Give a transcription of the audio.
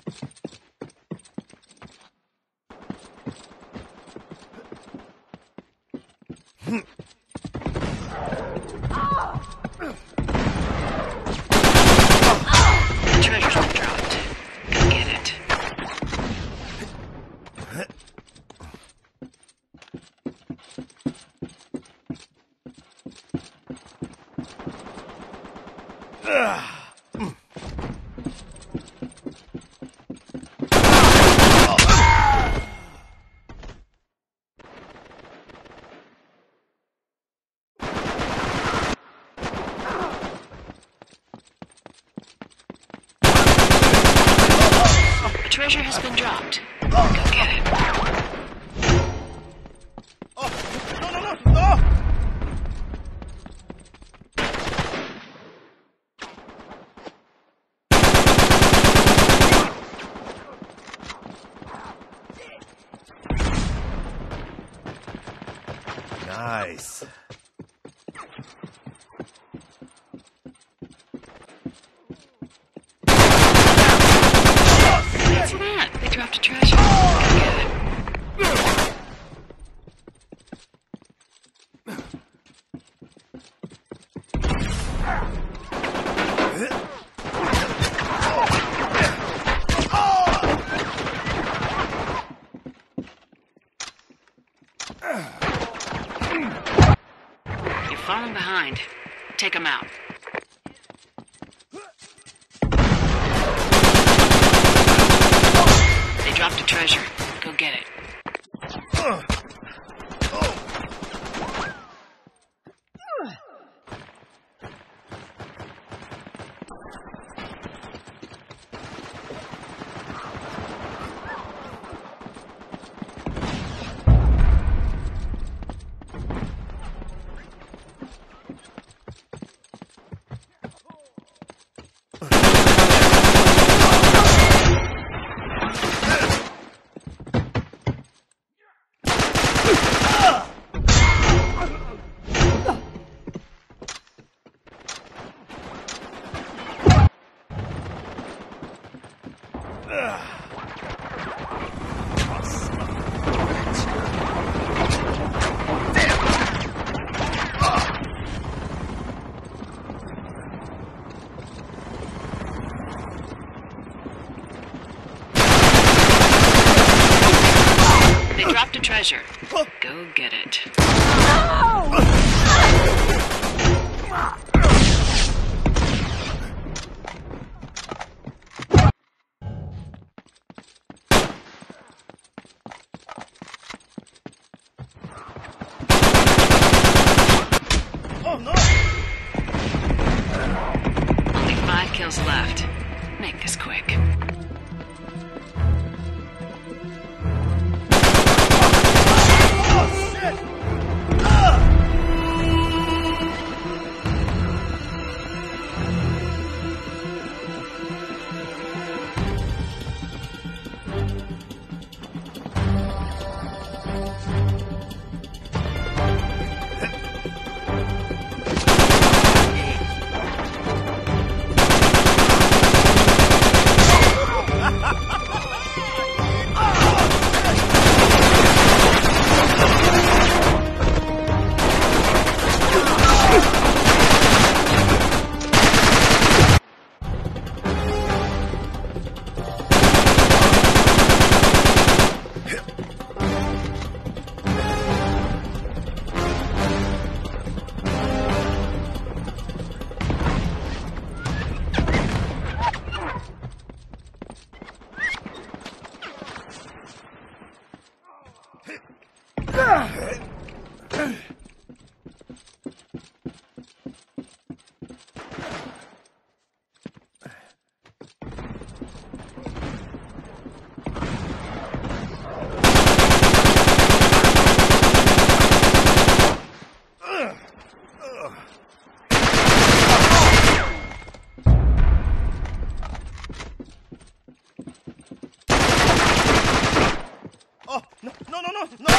Treasure's been dropped. Go get it. Treasure has been dropped. Go get it. Nice. What's that? They dropped a treasure. Go get it. You're falling behind. Take them out. They dropped a treasure. Go get it. They dropped a treasure. Go get it. Only 5 kills left. Make this quick. Oh, no, no, no, no, no!